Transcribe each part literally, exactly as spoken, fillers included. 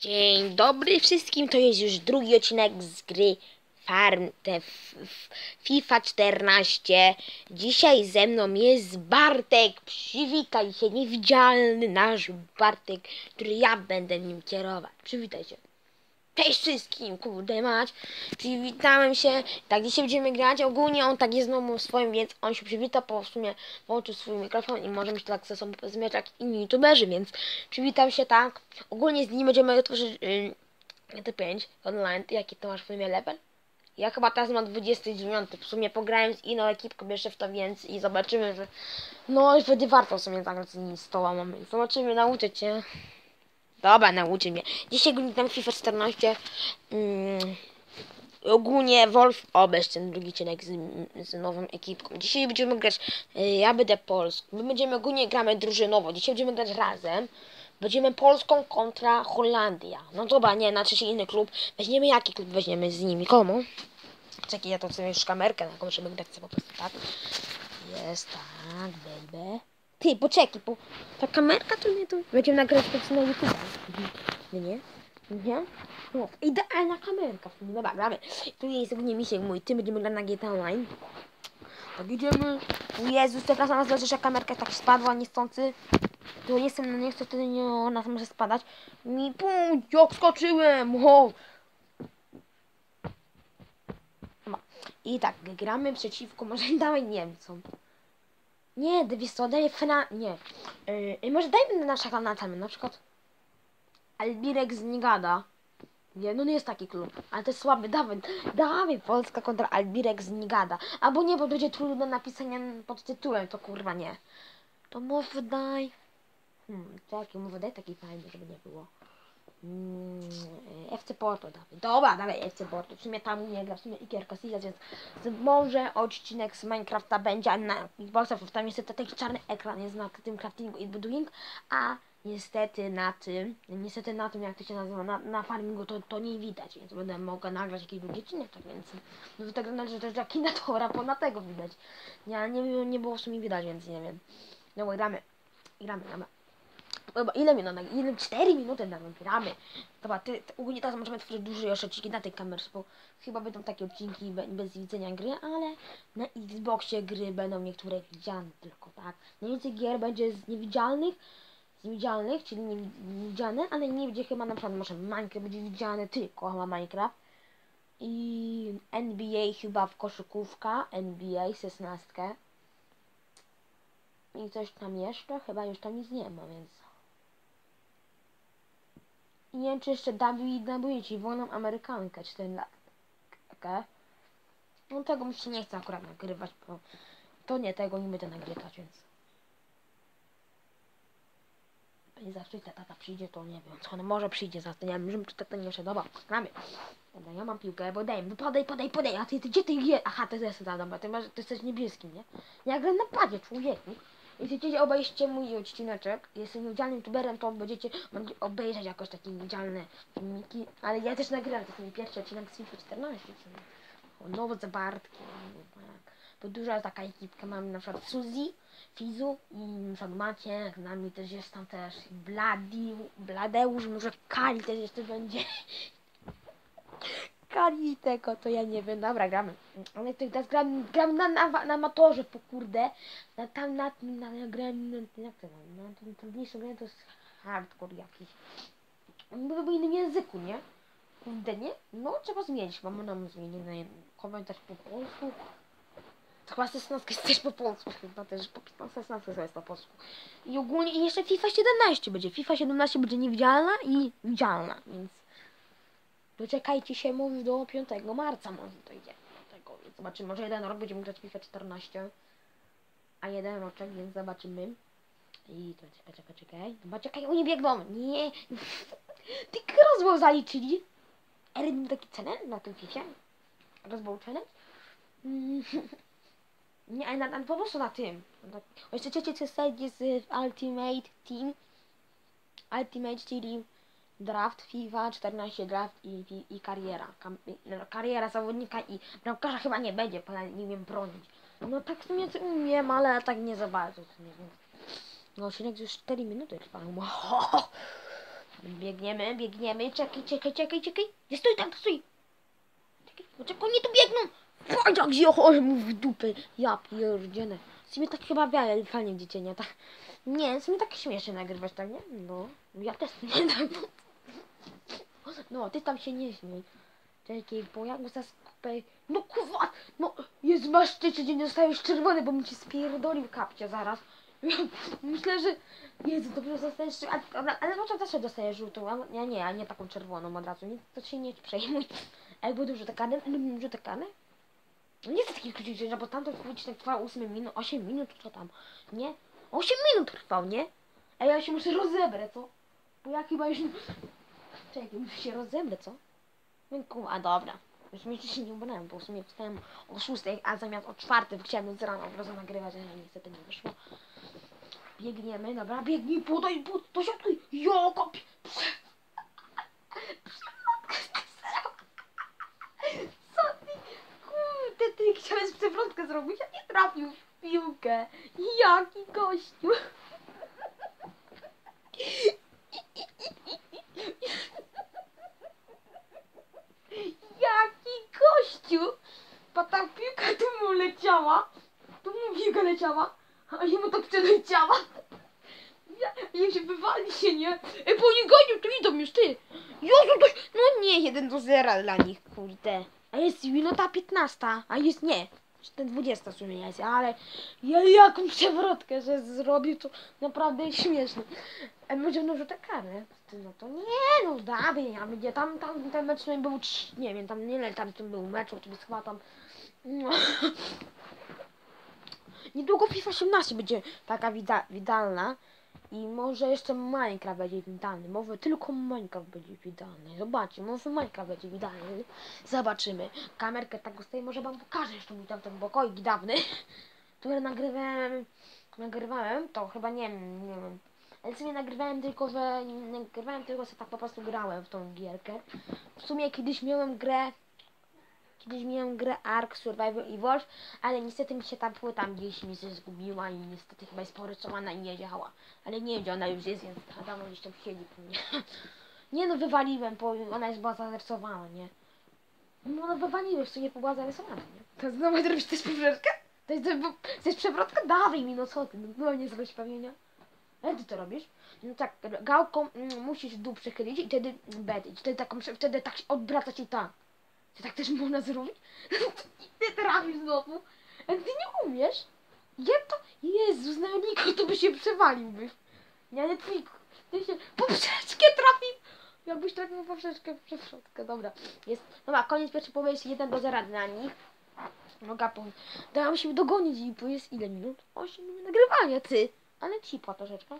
Dzień dobry wszystkim, to jest już drugi odcinek z gry Farm te f, f, FIFA czternaście. Dzisiaj ze mną jest Bartek, przywitaj się, niewidzialny nasz Bartek, który ja będę nim kierować. Przywitaj się. Cześć wszystkim, kurde mać, przywitałem się, tak dzisiaj będziemy grać, ogólnie on tak jest znowu swoim, więc on się przywita, bo w sumie włączył swój mikrofon i możemy się tak ze sobą porozmawiać jak inni youtuberzy, więc przywitam się tak, ogólnie z nim będziemy tworzyć yy, G T pięć online. Jaki to masz w sumie level? Ja chyba teraz mam dwudziesty dziewiąty, w sumie pograłem z inną ekipką jeszcze w to, więc i zobaczymy, że no i wtedy warto w sumie zagrać z nimi z toła mamy, zobaczymy, nauczę cię. Dobra, nauczy mnie. Dzisiaj go tam FIFA czternaście. Mm, ogólnie Wolf obejść ten drugi odcinek z, z nową ekipką. Dzisiaj będziemy grać, y, ja będę Polską. My będziemy ogólnie gramy drużynowo. Dzisiaj będziemy grać razem. Będziemy Polską kontra Holandia. No dobra, nie, znaczy się inny klub. Weźmiemy jaki klub weźmiemy z nimi? Komu? Czekaj, ja to sobie już kamerkę na komu, żeby grać sobie po prostu, tak? Jest, tak, baby. Ty, poczekaj, bo ta kamerka to nie to... Będziemy nagrywać to na YouTube. Nie, nie? Nie? No, idealna kamerka w sumie. Dobra, gramy. Tu jest ogólnie misiek mój, ty będziemy grać na G T Online. Tak idziemy. O Jezus, teraz na nas że kamerka tak spadła niechcący. Tu nie jestem, no nie chcę, wtedy nie ona może spadać. Mi, pum, jak skoczyłem! Wow. I tak, gramy przeciwko, może dawaj Niemcom. Nie, wiesz co, daj Fena... Nie. Yy, może dajmy na nasze kanałami, na przykład Albirek z Nigada. Nie, no nie jest taki klub, ale to jest słaby. Dawaj, dawaj Polska kontra Albirek z Nigada. Albo nie, bo będzie trudno napisanie pod tytułem, to kurwa nie. To może daj... Hmm, czekaj, może daj taki fajny, żeby nie było. Mm, F C Porto, dawaj. Dobra, dawaj F C Porto. W sumie tam nie gra, w sumie Iker Casillas, więc może odcinek z Minecrafta będzie na Xboxa, bo tam niestety taki czarny ekran jest na tym craftingu i building, a niestety na tym, niestety na tym jak to się nazywa, na, na farmingu to, to nie widać, więc będę mogła nagrać jakiś drugi odcinek, tak więc no do tego należy też jaki na to rapona tego widać. Nie, nie, nie było w sumie widać, więc nie wiem. No gramy, gramy, gramy. Dobra, ile minut? Ile? cztery minuty nagramy. Dobra, ty, ty, ogólnie teraz możemy tworzyć duże jeszcze odcinki na tej kamerze, bo chyba będą takie odcinki be, bez widzenia gry, ale na Xboxie gry będą niektóre widziane tylko, tak? Najwięcej gier będzie z niewidzialnych, z niewidzialnych, czyli niewidziane, ale nie będzie chyba na przykład może Minecraft będzie widziany tylko chyba Minecraft. I N B A chyba w koszykówka, N B A szesnastkę. I coś tam jeszcze, chyba już tam nic nie ma, więc... I nie wiem, czy jeszcze W W, czyli wolną Amerykankę, cztery lat. Okay. No tego mi się nie chce akurat nagrywać, bo to nie tego nie będę nagrywać, więc... I zawsze ta tata przyjdzie, to nie wiem, co ona może przyjdzie za to, nie wiem, czy tata nie szedł, dobra, gramy. Dobra, ja mam piłkę, bo daj, podaj, podaj, podaj, a ty, ty gdzie ty je? Aha, to jest ta, dobra, ty, masz, ty jesteś niebieskim, nie? Ja gram na padzie, człowieku. Jeśli chcecie obejrzcie mój odcineczek, jestem niewidzialnym youtuberem, to będziecie obejrzeć jakoś takie niewidzialne filmiki, ale ja też nagrywam, to jest mój pierwszy odcinek z FIFA czternaście. O, nowo za Bartkiem, bo duża taka ekipka, mamy na przykład Suzy, Fizu i na przykład Maciek, z nami też jest tam też Bladi, Bladeusz, może Kali też jeszcze będzie. Kali tego, to ja nie wiem, dobra, gramy. Ale to teraz gram, gram na, na, na motorze, po kurde. Na tam, na tym, na, na gram, na, jak to na, na tym trudniejszym grę to jest hardcore jakiś. On by w innym języku, nie? Kurde, nie? No, trzeba zmienić, chyba można zmienić na komentarz po polsku. To chyba szesnastka jest też po polsku, chyba też po szesnastka jest po polsku. I ogólnie, i jeszcze FIFA siedemnaście będzie. FIFA siedemnaście będzie niewidzialna i widzialna, więc... Doczekajcie się, mówi do piątego marca może to idzie. Tego, więc zobaczymy, może jeden rok będziemy grać FIFA czternaście, a jeden roczek, więc zobaczymy. I to czekaj, czekaj, czekaj. Chyba czekaj, oni biegną. Nie. Ty rozbał zaliczyli. Erin taki cenę na tym FIFA. Rozbał cenę. Nie, ale na, na, po prostu na tym. O, jeszcze trzecie co jest w Ultimate Team. Ultimate, czyli draft, FIFA czternaście draft i, i, i kariera. Kam, no, kariera zawodnika i bramkarza chyba nie będzie, bo nie wiem bronić. No tak w sumie umiem, ale tak nie za bardzo. Nie wiem. No odcinek już cztery minuty trwa. Biegniemy, biegniemy, czekaj, czekaj, czekaj, czekaj. Nie stój tam, stój. Czekaj, poczekaj, nie tu biegną. Oj, tak zjechały mu w dupę. Ja pierdzielę. W sumie tak chyba wiele, fajnie dziecię, nie tak. Nie, w sumie tak śmiesznie nagrywać, tak nie? No, ja też nie tak. No, ty tam się nie śmiej. Czekaj, bo ja go zaskupę. No kurwa, no, jest masz ty, czy nie dostajesz czerwony, bo mi ci spierdolił kapcie zaraz. Myślę, że... Jezu, dobrze dostajesz... Ale, ale może też dostajesz żółtą, a ja nie, a nie taką czerwoną od razu. Nie, to się nie przejmuj. A jak będą rzute karne, rzute karne? No nie chcę takich krótszych, bo tamten odcinek trwał osiem minut, osiem minut, co tam? Nie? osiem minut trwał, nie? A ja się muszę rozebrać, co? Bo ja chyba już... Czekaj, muszę się rozebrać, co? No kurwa, dobra. Już mi się nie ubrałem, bo w sumie wstałem o szóstej, a zamiast o czwartej chciałem z rana od razu nagrywać, ale niestety nie wyszło. Biegniemy, dobra, biegnij, podaj, pod, do środku, joko, co ty, kurde, ty chciałeś przewrotkę zrobić, a nie trafił w piłkę. Jaki gościu. Jaki gościu. Bo ta piłka tu mu leciała, tu mu piłka leciała, a jemu tak przeleciała. Ja, ja się wywali się, nie? Ej, bo oni gonią, tu idą już, ty. Jezu, to... No nie, jeden do zera dla nich, kurde. A jest minuta piętnasta, a jest nie. Ten dwudziesta w sumie jest, ale ja jaką przewrotkę, że zrobił, to naprawdę jest śmieszne. A będzie no rzutę karę. No to nie, no dawaj, a będzie tam, tam ten mecz był, nie wiem, tam nie wiem, tam tym był mecz, czy chyba tam... No. Niedługo FIFA osiemnaście będzie taka wida widalna. I może jeszcze Minecraft będzie widalny. Może tylko Minecraft będzie widalny. Zobaczcie, może Minecraft będzie widalny. Zobaczymy. Kamerkę tak ustawię, może wam pokażę jeszcze mój tam ten pokoik dawny. Który nagrywałem, nagrywałem, to chyba nie wiem, nie wiem. Ale w sumie nagrywałem tylko, że nagrywałem tylko, że tak po prostu grałem w tą gierkę. W sumie kiedyś miałem grę, kiedyś miałem grę Ark Survival Evolved, ale niestety mi się ta płyta gdzieś mi się zgubiła i niestety chyba jest porysowana i nie działa. Ale nie wiem, gdzie ona już jest, więc dawno gdzieś tam siedzi po mnie. Nie no, wywaliłem, bo ona już była zarysowana, nie? No, no wywaliłem, w sumie była zarysowana, nie? To znowu zrobisz też przewrotkę? To jest, to jest przewrotka? Dawaj mi, no co ty, no nie zrobisz pewnie. Ale ty to robisz? No tak, gałką mm, musisz dół przechylić i wtedy bet, i wtedy, taką, wtedy tak się odwraca ci tak. Czy tak też można zrobić? I ty trafisz znowu. A ty nie umiesz? Ja to... Jezus, na Niko to by się przewaliłbyś. Nie, ale ty, ty się poprzeczkę trafił. Jakbyś trafił poprzeczkę, przewrotkę, dobra. Jest, dobra, koniec pierwszej połowy, jest jeden do zera dla nich. No gapą. Dałam się dogonić i bo jest ile minut? osiem minut nagrywania, ty. Ale ciepła troszeczkę.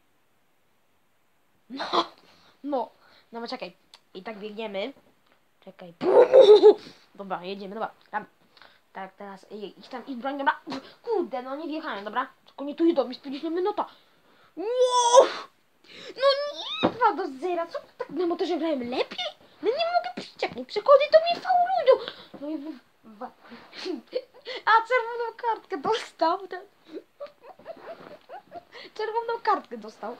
No, no. No, czekaj. I tak biegniemy. Czekaj. Dobra, jedziemy, dobra. Tam. Tak, teraz idź tam, idź broń, dobra. Kurde, no nie wjechałem, dobra. Tylko nie tu idą, jest pięćdziesiąt minuta. Wow! No nie, dwa do zera. Co tak na motorze grałem lepiej? No nie mogę przyczekać, przychodzi do mnie faulują. No i w... w... A czerwoną kartkę dostał. Ten... Czerwoną kartkę dostał.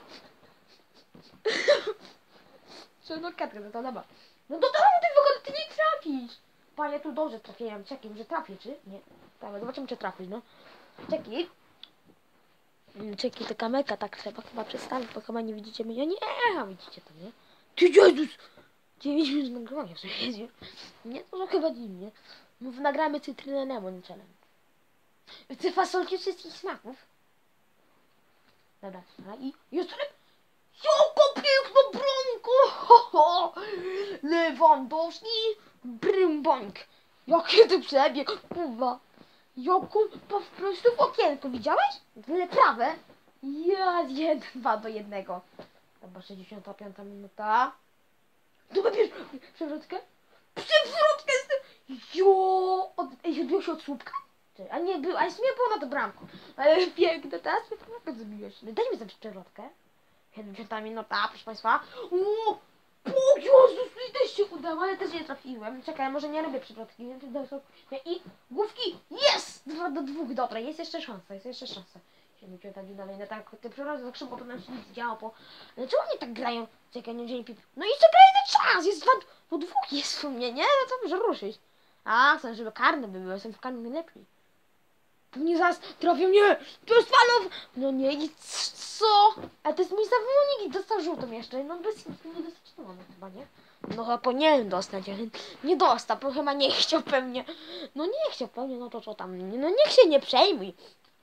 Czerwoną kartkę dostał, dobra. No to tam ty w ogóle ty nie trafisz. Panie, tu dobrze trafiłem. Czekaj, może trafię, czy? Nie. Dobra, zobaczymy, czy trafisz, no. Czekaj. Czekaj, ta kamerka tak trzeba chyba przestawić, bo chyba nie widzicie mnie. Nie, a widzicie to, nie? Ty Jezus! dziewięć minut nagrywania w sumie jest już. Nie, to chyba dziwnie. No, nagramy cytrynę lemon challenge. Chcę fasolki wszystkich smaków. Dobra, dobra. I jeszcze lepiej. Joko piękno bronko! Ho, ho. Lewandowski! Brymbońk! Jakie ty przebieg! Kurwa! Jaką po prostu w okienku, widziałeś? Tyle prawe! Ja, jeden, dwa do jednego. Dobra, sześćdziesiąta piąta minuta. Tu bierz przewrotkę? Przewrotkę z tym! Jo! Od, ej, odbił się od słupka? A nie był, a nie było na to bramku. Ale piękne, teraz mnie przewrotkę zrobiłeś. Daj mi zrobić przewrotkę. siedemdziesiąta minuta, proszę państwa. O! O Jezus, mi też się udało, ale też nie trafiłem. Czekaj, może nie robię przewrotki. I główki, jest! Dwa do dwóch, dobra, jest jeszcze szansa, jest jeszcze szansa. się wyciągać dalej, no tak, te przerazy tak szybko, potem się nic działo, po... Ale czemu oni tak grają? Czekaj, nie wzięli pip... No i co grają na czas? Jest dwa... No dwóch jest w sumie, nie? No to może ruszyć. A, chcę, żeby karne by były, jestem w karnym najlepiej. Pewnie zaraz trafią mnie! To jest falow! No nie, i co? A to jest mój zawodnik i dostał żółtą jeszcze. No bez nie dostać to mamy chyba, nie? No chyba powinienem dostać, ale nie dostał, bo chyba nie chciał pewnie. No nie chciał pewnie, no to co tam? No niech się nie przejmuj.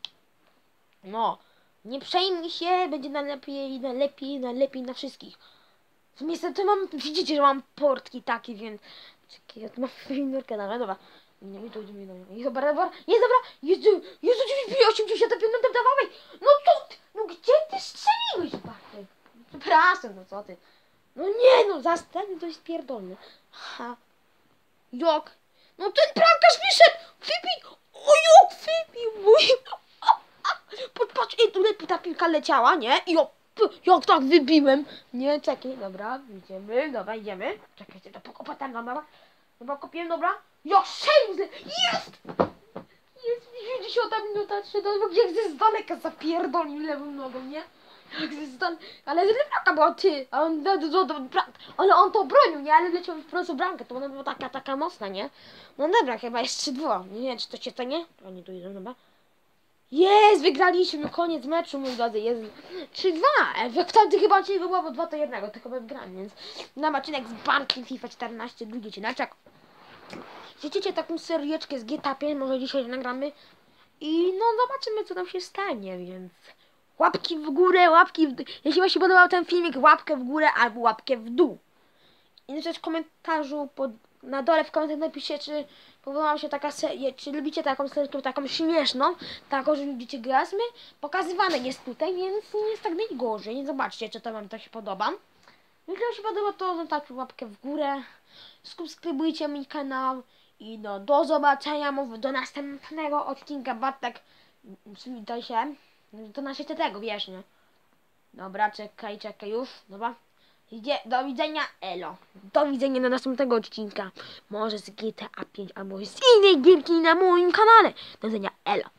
No, nie przejmuj się, będzie najlepiej, najlepiej, najlepiej na wszystkich. Niestety mam, widzicie, że mam portki takie, więc... Czekaj, ja tu mam winurkę nawet, dobra. Nie, nie to idzie mi do mnie. Jest dobra, dobra, jest dobra! Jezu, Jezu, osiemdziesiąt pięć, no dawaj! No to, no gdzie ty strzeliłeś, Bartek? Przepraszam, no co ty? No nie, no zastań, to jest pierdolny. Ha. Jak? No ten bramkarz wyszedł! Wybił! O jak wybił mój! Patrz, patrz, ej, tu lepiej ta piłka leciała, nie? I o, jak tak wybiłem! Nie, czekaj, dobra, idziemy, dobra, idziemy. Czekajcie, to pokopatam, dobra. Dobra, kopiłem, dobra. Jak strzelił! Jest! Jest dziewięćdziesiąta minuta, trzy do dwóch, jak ze z daleka zapierdolił lewą nogą, nie? Jak ze z daleka, ale z lewaka była ty, a on do, do, do, do, ale on to bronił, nie? Ale leciał w prostu bramkę, to ona była taka, taka mocna, nie? No dobra, chyba jest trzy dwa, nie wiem, czy to się to nie? Oni tu idą, dobra. Jest, wygraliśmy, koniec meczu, mój drodzy, jest trzy dwa, wtedy chyba nie było, bo dwa to jednego, tylko wygrałem, więc na odcinek z Bartkiem FIFA czternaście, drugi odcinek. Chcecie taką serieczkę z G T A pięć, może dzisiaj nagramy i no zobaczymy, co tam się stanie, więc łapki w górę, łapki w dół. Jeśli wam się podobał ten filmik, łapkę w górę albo łapkę w dół. I też w komentarzu pod, na dole w komentarzu napiszcie, czy podoba wam się taka seria, czy lubicie taką serię, taką śmieszną, taką, że lubicie grasmy. Pokazywane jest tutaj, więc nie jest tak najgorzej. Nie zobaczcie, czy to wam to się podoba. Jeśli wam się podoba, to zostawcie łapkę w górę, subskrybujcie mój kanał i no do zobaczenia, mówię, do następnego odcinka. Bartek, przywitaj się, do następnego, wiesz, nie? Dobra, czekaj, czekaj już, dobra. Idzie, do widzenia, elo. Do widzenia do następnego odcinka. Może z G T A pięć albo z innej gierki na moim kanale. Do widzenia, elo.